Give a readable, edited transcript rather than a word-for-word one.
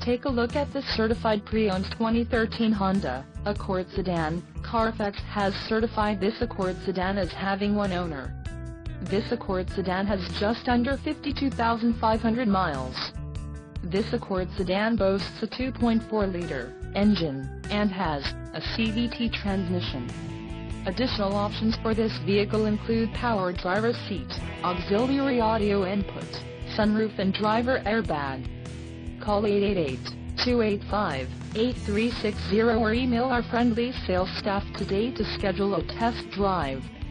Take a look at this certified pre-owned 2013 Honda Accord sedan. Carfax has certified this Accord sedan as having one owner. This Accord sedan has just under 52,500 miles. This Accord sedan boasts a 2.4-liter engine, and has a CVT transmission. Additional options for this vehicle include power driver's seat, auxiliary audio input, sunroof and driver airbag. Call 888-285-8360 or email our friendly sales staff today to schedule a test drive.